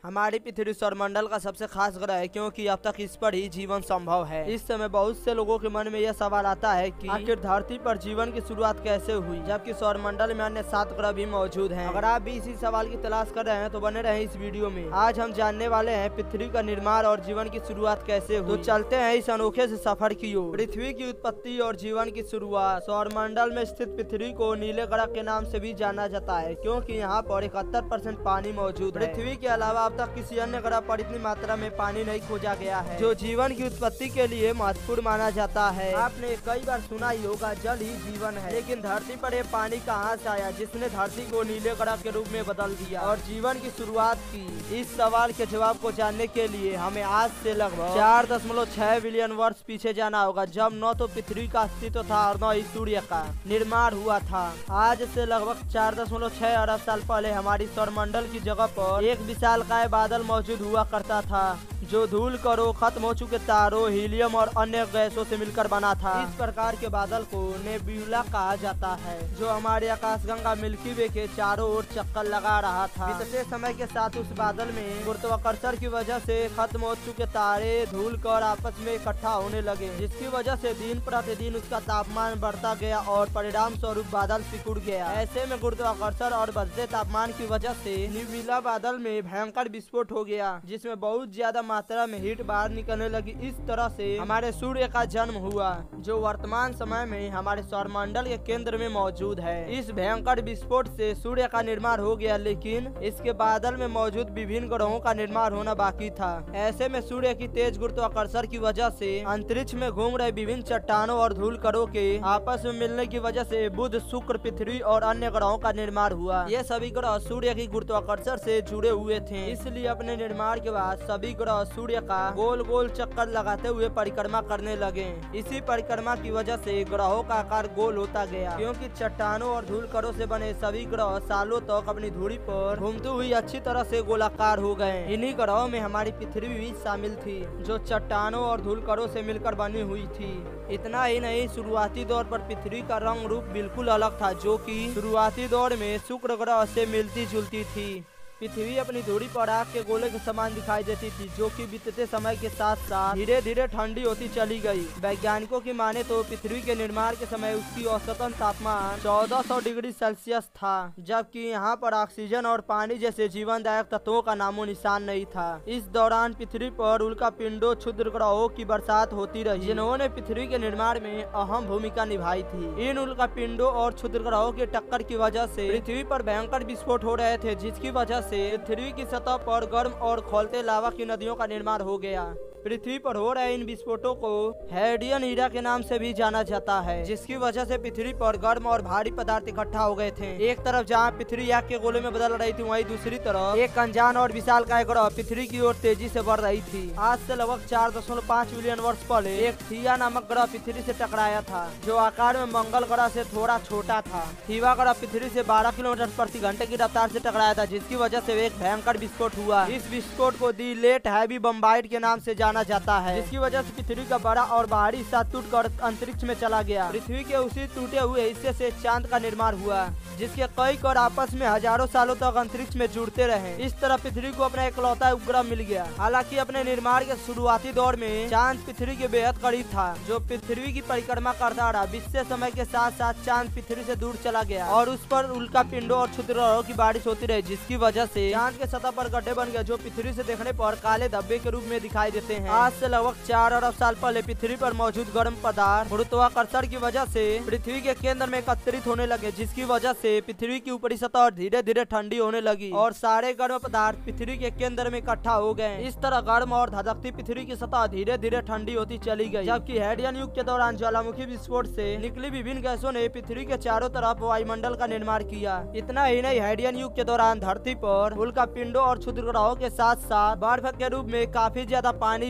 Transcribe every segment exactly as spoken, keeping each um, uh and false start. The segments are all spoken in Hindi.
हमारी पृथ्वी सौरमंडल का सबसे खास ग्रह है क्योंकि अब तक इस पर ही जीवन संभव है। इस समय बहुत से लोगों के मन में यह सवाल आता है कि आखिर धरती पर जीवन की शुरुआत कैसे हुई, जबकि सौरमंडल में अन्य सात ग्रह भी मौजूद हैं। अगर आप भी इसी सवाल की तलाश कर रहे हैं तो बने रहें इस वीडियो में। आज हम जानने वाले हैं पृथ्वी का निर्माण और जीवन की शुरुआत कैसे हुई। तो चलते हैं इस अनोखे से सफर की ओर। पृथ्वी की उत्पत्ति और जीवन की शुरुआत। सौरमंडल में स्थित पृथ्वी को नीले ग्रह के नाम से भी जाना जाता है क्योंकि यहाँ पर इकहत्तर परसेंट पानी मौजूद है। पृथ्वी के अलावा अब तक किसी अन्य ग्रह पर इतनी मात्रा में पानी नहीं खोजा गया है जो जीवन की उत्पत्ति के लिए महत्वपूर्ण माना जाता है। आपने कई बार सुना ही होगा जल ही जीवन है, लेकिन धरती पर यह पानी कहाँ से आया जिसने धरती को नीले ग्रह के रूप में बदल दिया और जीवन की शुरुआत की। इस सवाल के जवाब को जानने के लिए हमें आज से लगभग चार दशमलव छह बिलियन वर्ष पीछे जाना होगा, जब न तो पृथ्वी का अस्तित्व था और न ही सूर्य का निर्माण हुआ था। आज से लगभग चार दशमलव छह अरब साल पहले हमारी सौरमंडल की जगह पर एक विशालकाय बादल मौजूद हुआ करता था जो धूल कणों, खत्म हो चुके तारों, हीलियम और अन्य गैसों से मिलकर बना था। इस प्रकार के बादल को नेब्यूला कहा जाता है जो हमारे आकाशगंगा मिल्की वे के चारों ओर चक्कर लगा रहा था। बीतते समय के साथ उस बादल में गुरुत्वाकर्षण की वजह से खत्म हो चुके तारे, धूल कण आपस में इकट्ठा होने लगे, जिसकी वजह से दिन प्रतिदिन उसका तापमान बढ़ता गया और परिणाम स्वरूप बादल सिकुड़ गया। ऐसे में गुरुत्वाकर्षण और बढ़ते तापमान की वजह से नेब्यूला बादल में भयंकर विस्फोट हो गया जिसमें बहुत ज्यादा मात्रा में हीट बाहर निकलने लगी। इस तरह से हमारे सूर्य का जन्म हुआ जो वर्तमान समय में हमारे सौरमंडल के केंद्र में मौजूद है। इस भयंकर विस्फोट से सूर्य का निर्माण हो गया, लेकिन इसके बादल में मौजूद विभिन्न ग्रहों का निर्माण होना बाकी था। ऐसे में सूर्य की तेज गुरुत्वाकर्षण की वजह से अंतरिक्ष में घूम रहे विभिन्न चट्टानों और धूल कणों के आपस में मिलने की वजह से बुध, शुक्र, पृथ्वी और अन्य ग्रहों का निर्माण हुआ। ये सभी ग्रह सूर्य की गुरुत्वाकर्षण से जुड़े हुए थे, इसलिए अपने निर्माण के बाद सभी ग्रह सूर्य का गोल गोल चक्कर लगाते हुए परिक्रमा करने लगे। इसी परिक्रमा की वजह से ग्रहों का आकार गोल होता गया क्योंकि चट्टानों और धूल कणों से बने सभी ग्रह सालों तक अपनी धुरी पर घूमती हुई अच्छी तरह से गोलाकार हो गए। इन्हीं ग्रहों में हमारी पृथ्वी भी शामिल थी जो चट्टानों और धूल कणों से मिलकर बनी हुई थी। इतना ही नहीं, शुरुआती दौर पर पृथ्वी का रंग रूप बिल्कुल अलग था जो कि शुरुआती दौर में शुक्र ग्रह से मिलती जुलती थी। पृथ्वी अपनी धुरी पर आग के गोले के समान दिखाई देती थी जो कि बीतते समय के साथ साथ धीरे धीरे ठंडी होती चली गई। वैज्ञानिकों की माने तो पृथ्वी के निर्माण के समय उसकी औसतन तापमान चौदह सौ डिग्री सेल्सियस था, जबकि यहाँ पर ऑक्सीजन और पानी जैसे जीवनदायक तत्वों का नामो निशान नहीं था। इस दौरान पृथ्वी पर उल्का पिंडों, क्षुद्र ग्रहों की बरसात होती रही जिन्होंने पृथ्वी के निर्माण में अहम भूमिका निभाई थी। इन उल्का पिंडों और क्षुद्र ग्रहों की टक्कर की वजह से पृथ्वी पर भयंकर विस्फोट हो रहे थे, जिसकी वजह से पृथ्वी की सतह पर गर्म और खौलते लावा की नदियों का निर्माण हो गया। पृथ्वी पर हो रहे इन विस्फोटों को हेडियन ईरा के नाम से भी जाना जाता है, जिसकी वजह से पृथ्वी पर गर्म और भारी पदार्थ इकट्ठा हो गए थे। एक तरफ जहां पृथ्वी आग के गोले में बदल रही थी, वहीं दूसरी तरफ एक अनजान और विशालकाय ग्रह पृथ्वी की ओर तेजी से बढ़ रही थी। आज से लगभग चार दशमलव पाँच बिलियन वर्ष पहले एक थिया नामक ग्रह पृथ्वी से टकराया था जो आकार में मंगल ग्रह से थोड़ा छोटा था। थिया ग्रह पृथ्वी से बारह किलोमीटर प्रति घंटे की रफ्तार से टकराया था, जिसकी वजह से एक भयंकर विस्फोट हुआ। इस विस्फोट को दी लेट हैवी बम्बाइट के नाम से जाना जाता है, जिसकी वजह से पृथ्वी का बड़ा और बाहरी हिस्सा टूटकर अंतरिक्ष में चला गया। पृथ्वी के उसी टूटे हुए हिस्से से चांद का निर्माण हुआ जिसके कई कण आपस में हजारों सालों तक अंतरिक्ष में जुड़ते रहे। इस तरह पृथ्वी को अपना इकलौता उपग्रह मिल गया। हालांकि अपने निर्माण के शुरुआती दौर में चांद पृथ्वी के बेहद करीब था जो पृथ्वी की परिक्रमा करता रहा। बीतते समय के साथ साथ चांद पृथ्वी से दूर चला गया और उस पर उल्का पिंडों और क्षुद्र ग्रहों की बारिश होती रही, जिसकी वजह से चांद के सतह पर गड्ढे बन गए जो पृथ्वी से देखने पर काले धब्बे के रूप में दिखाई देते हैं। आज से लगभग चार अरब साल पहले पृथ्वी पर मौजूद गर्म पदार्थ गुरुत्वाकर्षण की वजह से पृथ्वी के केंद्र में एकत्रित होने लगे, जिसकी वजह से पृथ्वी की ऊपरी सतह धीरे धीरे ठंडी होने लगी और सारे गर्म पदार्थ पृथ्वी के केंद्र में इकट्ठा हो गए। इस तरह गर्म और धधकती पृथ्वी की सतह धीरे धीरे ठंडी होती चली गई, जबकि हेडियन युग के दौरान ज्वालामुखी विस्फोट से निकली विभिन्न गैसों ने पृथ्वी के चारों तरफ वायुमंडल का निर्माण किया। इतना ही नहीं, हेडियन युग के दौरान धरती पर उल्का पिंडों और क्षुद्र ग्रहों के साथ साथ बर्फ के रूप में काफी ज्यादा पानी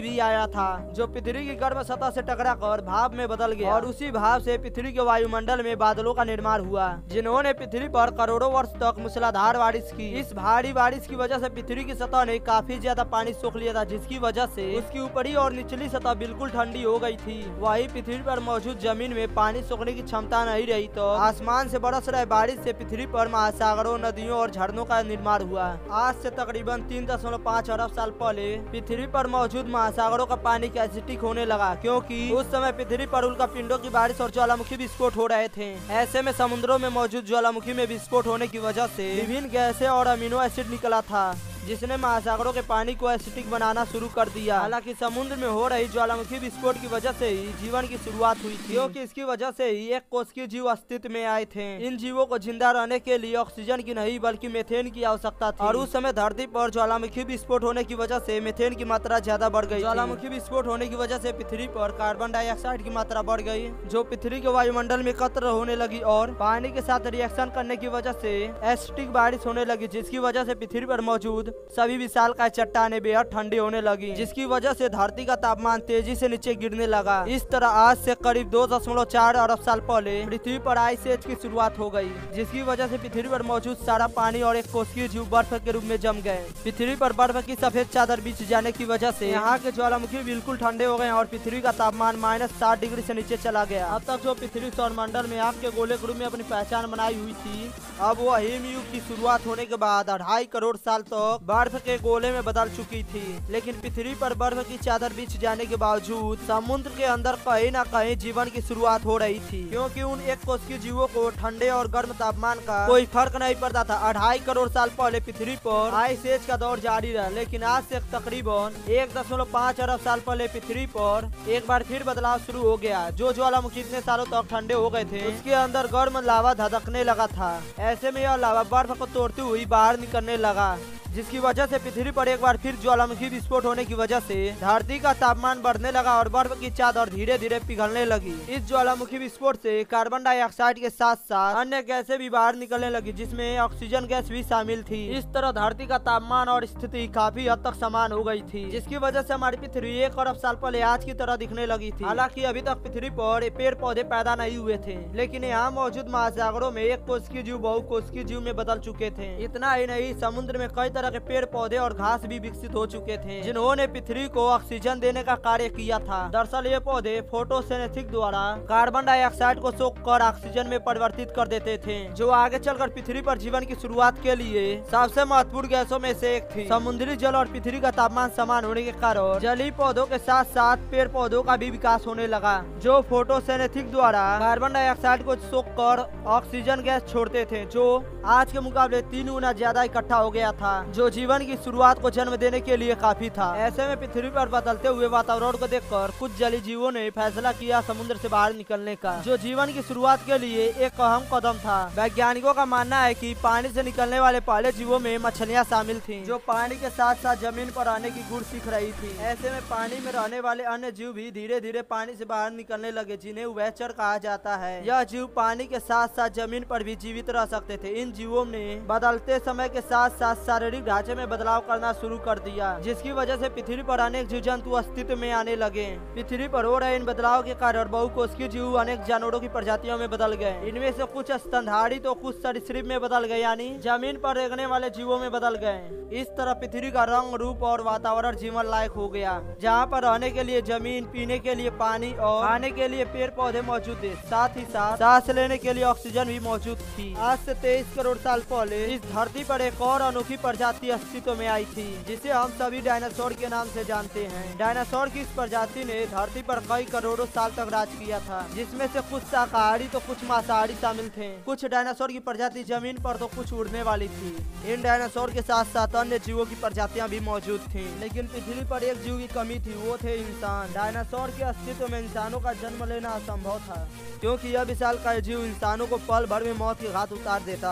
भी आया था जो पृथ्वी की गर्म सतह से टकरा कर भाप में बदल गया और उसी भाप से पृथ्वी के वायुमंडल में बादलों का निर्माण हुआ, जिन्होंने पृथ्वी पर करोड़ों वर्ष तक मूसलाधार बारिश की। इस भारी बारिश की वजह से पृथ्वी की सतह ने काफी ज्यादा पानी सोख लिया था, जिसकी वजह से उसकी ऊपरी और निचली सतह बिल्कुल ठंडी हो गई थी। वही पृथ्वी पर मौजूद जमीन में पानी सोखने की क्षमता नहीं रही तो आसमान से बरस रहे बारिश से पृथ्वी पर महासागरों, नदियों और झरनों का निर्माण हुआ। आज से तकरीबन तीन दशमलव पाँच अरब साल पहले पृथ्वी पर मौजूद महासागरों का पानी एसिडिक होने लगा, क्योंकि उस समय पृथ्वी पर उल्का पिंडों की बारिश और ज्वालामुखी विस्फोट हो रहे थे। ऐसे में समुद्रों में मौजूद ज्वालामुखी में विस्फोट होने की वजह से विभिन्न गैसें और अमीनो एसिड निकला था, जिसने महासागरों के पानी को एसिडिक बनाना शुरू कर दिया। हालांकि समुद्र में हो रही ज्वालामुखी विस्फोट की वजह से ही जीवन की शुरुआत हुई थी, क्योंकि इसकी वजह से ही एक कोशिकीय जीव अस्तित्व में आए थे। इन जीवों को जिंदा रहने के लिए ऑक्सीजन की नहीं बल्कि मीथेन की आवश्यकता थी, और उस समय धरती पर ज्वालामुखी विस्फोट होने की वजह से मीथेन की मात्रा ज्यादा बढ़ गई। ज्वालामुखी विस्फोट होने की वजह से पृथ्वी पर कार्बन डाइऑक्साइड की मात्रा बढ़ गई, जो पृथ्वी के वायुमंडल में एकत्र होने लगी और पानी के साथ रिएक्शन करने की वजह से एसिडिक बारिश होने लगी, जिसकी वजह से पृथ्वी पर मौजूद सभी विशाल का चट्टाने बेहद ठंडी होने लगी, जिसकी वजह से धरती का तापमान तेजी से नीचे गिरने लगा। इस तरह आज से करीब दो दशमलव चार अरब साल पहले पृथ्वी पर आइस एज की शुरुआत हो गई, जिसकी वजह से पृथ्वी पर मौजूद सारा पानी और एक कोशिकीय जीव बर्फ के रूप में जम गए। पृथ्वी पर बर्फ की सफेद चादर बिछ जाने की वजह से यहाँ के ज्वालामुखी बिल्कुल ठंडे हो गए और पृथ्वी का तापमान माइनस साठ डिग्री से नीचे चला गया। अब तक जो पृथ्वी सौरमंडल में आग के गोले के रूप में अपनी पहचान बनाई हुई थी, अब वो हिमयुग की शुरुआत होने के बाद अढ़ाई करोड़ साल तक बर्फ के गोले में बदल चुकी थी। लेकिन पृथ्वी पर बर्फ की चादर बिछ जाने के बावजूद समुद्र के अंदर कहीं न कहीं जीवन की शुरुआत हो रही थी, क्योंकि उन एक कोशिकीय जीवों को ठंडे और गर्म तापमान का कोई फर्क नहीं पड़ता था। अढ़ाई करोड़ साल पहले पृथ्वी पर आइस एज का दौर जारी रहा, लेकिन आज से तकरीबन एक दशमलव पाँच अरब साल पहले पृथ्वी पर एक बार फिर बदलाव शुरू हो गया। जो ज्वालामुखी इतने सालों तक ठंडे हो गए थे, उसके अंदर गर्म लावा धधकने लगा था। ऐसे में यह लावा बर्फ को तोड़ती हुई बाहर निकलने लगा, जिसकी वजह से पृथ्वी पर एक बार फिर ज्वालामुखी विस्फोट होने की वजह से धरती का तापमान बढ़ने लगा और बर्फ की चादर धीरे धीरे पिघलने लगी। इस ज्वालामुखी विस्फोट से कार्बन डाइऑक्साइड के साथ साथ अन्य गैसें भी बाहर निकलने लगी, जिसमें ऑक्सीजन गैस भी शामिल थी। इस तरह धरती का तापमान और स्थिति काफी हद तक समान हो गई थी, जिसकी वजह से हमारी पृथ्वी एक अरब साल पहले आज की तरह दिखने लगी थी। हालांकि अभी तक पृथ्वी पर पेड़ पौधे पैदा नहीं हुए थे, लेकिन यहाँ मौजूद महासागरों में एक कोशिकीय जीव बहु कोशिकीय जीव में बदल चुके थे। इतना ही नहीं, समुद्र में कई तरह के पेड़ पौधे और घास भी विकसित हो चुके थे, जिन्होंने पृथ्वी को ऑक्सीजन देने का कार्य किया था। दरअसल ये पौधे फोटोसिंथेसिस द्वारा कार्बन डाइऑक्साइड को सोख कर ऑक्सीजन में परिवर्तित कर देते थे, जो आगे चलकर पृथ्वी पर जीवन की शुरुआत के लिए सबसे महत्वपूर्ण गैसों में से एक थी। समुद्री जल और पृथ्वी का तापमान समान होने के कारण जलीय पौधों के साथ साथ पेड़ पौधों का भी विकास होने लगा, जो फोटोसिंथेसिस द्वारा कार्बन डाइऑक्साइड को सोख कर ऑक्सीजन गैस छोड़ते थे, जो आज के मुकाबले तीन गुना ज्यादा इकट्ठा हो गया था, जो जीवन की शुरुआत को जन्म देने के लिए काफी था। ऐसे में पृथ्वी पर बदलते हुए वातावरण को देखकर कुछ जलीय जीवों ने फैसला किया समुद्र से बाहर निकलने का, जो जीवन की शुरुआत के लिए एक अहम कदम था। वैज्ञानिकों का मानना है कि पानी से निकलने वाले पहले जीवों में मछलियां शामिल थीं, जो पानी के साथ साथ जमीन पर रहने की गुण सीख रही थी। ऐसे में पानी में रहने वाले अन्य जीव भी धीरे धीरे पानी से बाहर निकलने लगे, जिन्हें उभयचर कहा जाता है। यह जीव पानी के साथ साथ जमीन पर भी जीवित रह सकते थे। इन जीवों ने बदलते समय के साथ साथ शारीरिक ढांचे में बदलाव करना शुरू कर दिया, जिसकी वजह से पृथ्वी पर अनेक जीव जंतु अस्तित्व में आने लगे। पृथ्वी पर हो रहे इन बदलाव के कारण बहुकोशिकीय जीव अनेक जानवरों की प्रजातियों में बदल गए। इनमें से कुछ स्तनधारी तो कुछ सरीसृप में बदल गए, यानी जमीन पर रहने वाले जीवों में बदल गए। इस तरह पृथ्वी का रंग, रूप और वातावरण जीवन लायक हो गया, जहाँ पर रहने के लिए जमीन, पीने के लिए पानी और खाने के लिए पेड़ पौधे मौजूद थे। साथ ही साथ सांस लेने के लिए ऑक्सीजन भी मौजूद थी। आज से तेईस करोड़ साल पहले इस धरती पर एक और अनोखी प्रजाति अस्तित्व में आई थी, जिसे हम सभी डायनासोर के नाम से जानते हैं। डायनासोर की इस प्रजाति ने धरती पर कई करोड़ों साल तक राज किया था, जिसमें से कुछ शाकाहारी तो कुछ मांसाहारी शामिल थे। कुछ डायनासोर की प्रजाति जमीन पर तो कुछ उड़ने वाली थी। इन डायनासोर के साथ साथ अन्य जीवों की प्रजातियां भी मौजूद थी, लेकिन पृथ्वी पर एक जीव की कमी थी, वो थे इंसान। डायनासोर के अस्तित्व में इंसानों का जन्म लेना असंभव था, क्योंकि यह विशालकाय जीव इंसानों को पल भर में मौत की घात उतार देता।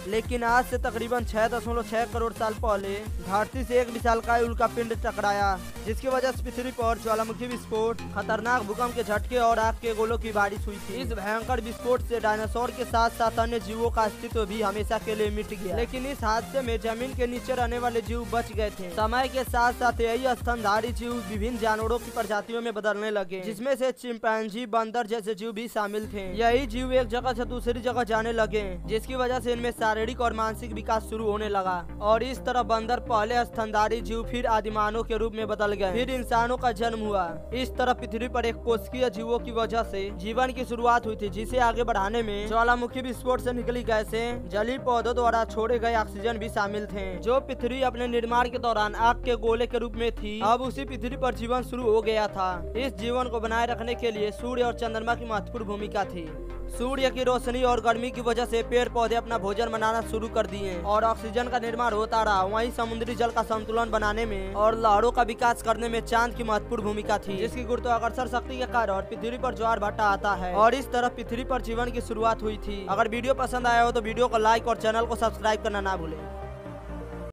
लेकिन आज से तकरीबन छह दशमलव छह करोड़ साल पहले धरती से एक विशालकाय उल्का पिंड टकराया, जिसकी वजह से पृथ्वी पर ज्वालामुखी विस्फोट, खतरनाक भूकंप के झटके और आग के गोलों की बारिश हुई थी। इस भयंकर विस्फोट से डायनासोर के साथ साथ अन्य जीवों का अस्तित्व भी हमेशा के लिए मिट गया, लेकिन इस हादसे में जमीन के नीचे रहने वाले जीव बच गए थे। समय के साथ साथ यही स्तनधारी जीव विभिन्न जानवरों की प्रजातियों में बदलने लगे, जिसमें से चिंपैंजी, बंदर जैसे जीव भी शामिल थे। यही जीव एक जगह से दूसरी जगह जाने लगे, जिसकी वजह से इनमें शारीरिक और मानसिक विकास शुरू होने लगा और इस तरह बंदर पहले स्तनधारी जीव फिर आदिमानव के रूप में बदल गए, फिर इंसानों का जन्म हुआ। इस तरह पृथ्वी पर एक कोशिकीय जीवों की वजह से जीवन की शुरुआत हुई थी, जिसे आगे बढ़ाने में ज्वालामुखी विस्फोट से निकली गैसें, जलीय पौधों द्वारा छोड़े गए ऑक्सीजन भी शामिल थे। जो पृथ्वी अपने निर्माण के दौरान आग के गोले के रूप में थी, अब उसी पृथ्वी पर जीवन शुरू हो गया था। इस जीवन को बनाए रखने के लिए सूर्य और चंद्रमा की महत्वपूर्ण भूमिका थी। सूर्य की रोशनी और गर्मी की वजह से पेड़ पौधे अपना भोजन बनाना शुरू कर दिए और ऑक्सीजन का निर्माण होता रहा। वहीं समुद्री जल का संतुलन बनाने में और लहरों का विकास करने में चांद की महत्वपूर्ण भूमिका थी, जिसकी गुरुत्वाकर्षण शक्ति के कारण पृथ्वी पर ज्वार भाटा आता है और इस तरह पृथ्वी पर जीवन की शुरुआत हुई थी। अगर वीडियो पसंद आया हो तो वीडियो को लाइक और चैनल को सब्सक्राइब करना ना भूलें।